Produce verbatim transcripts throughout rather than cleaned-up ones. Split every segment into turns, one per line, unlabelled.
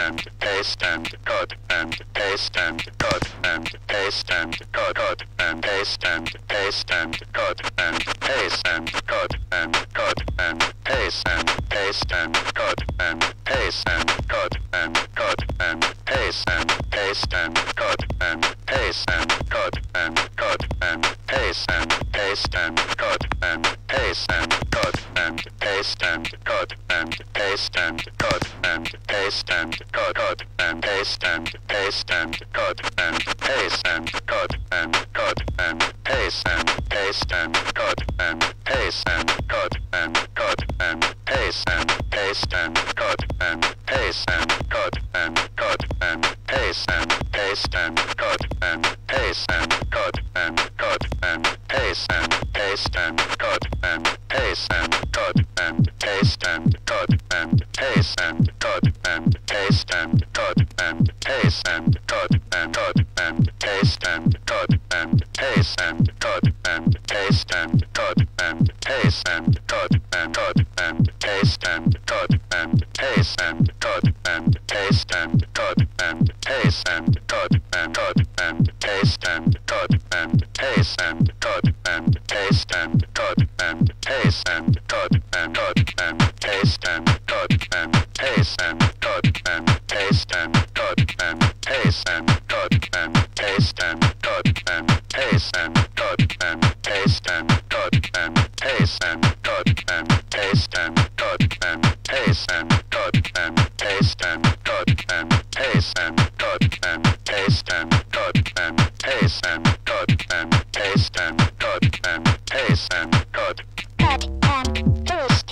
and paste and cut and paste and cut and paste and cut cut and paste and paste and cut and paste and cut and cut and paste and paste and cut and paste and cut and cut and paste and paste and cut and paste and cut and cut and paste and paste and cut and paste and cut and paste and cut and paste and cut and paste and cut cut and paste and paste and cut and paste and cut and cut and paste and paste and cut and paste and cut and cut and paste and paste and cut and paste and cut and cut and paste and paste and cut and paste and cut and cut and paste and paste and cut and paste and cut and paste and cut and paste and cut and paste and cut and paste and cut and cut and paste and cut and paste and cut and paste and cut and paste and cut and cut and paste and cut and paste and cut and paste and cut and paste and cut and cut and paste and cut and paste and cut and paste and cut and paste and cut and cut and paste and cut and paste and cut and paste and cut and paste and cut and paste and cut and paste and cut and paste and cut and paste and cut and paste and cut and paste and cut and paste and cut and paste and cut and paste and cut and paste and cut and paste and cut and paste and cut.
Cut and paste.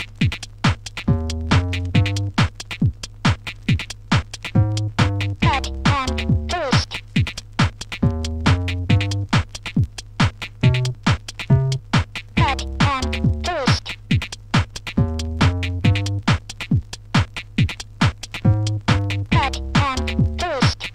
Cut and paste. Cut and paste. Cut and paste.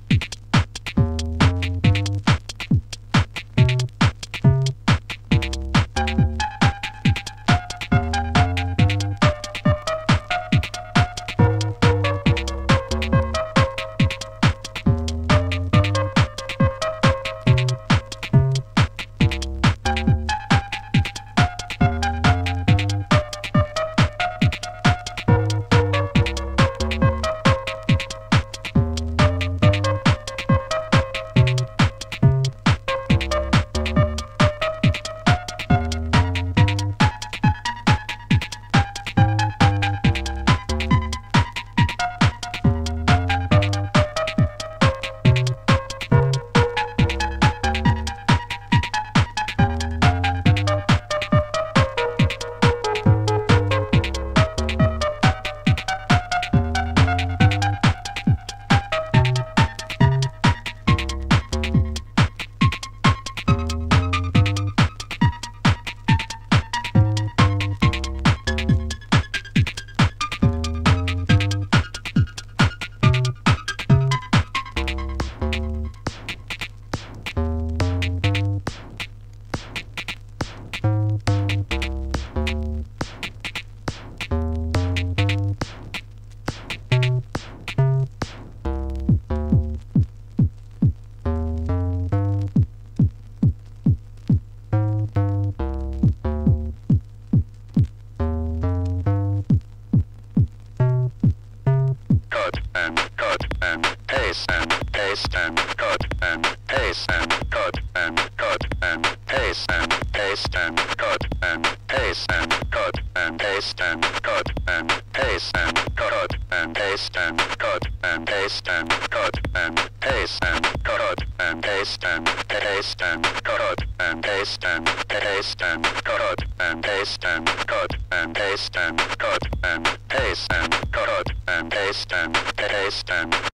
paste and paste and cut and paste and cut and cut and paste and paste and cut and paste and cut and paste and cut and paste and cut and paste and cut and paste and cut and paste and cut and paste and paste and cut and paste and paste and cut and paste and cut and paste and cut and paste and cut and paste and paste and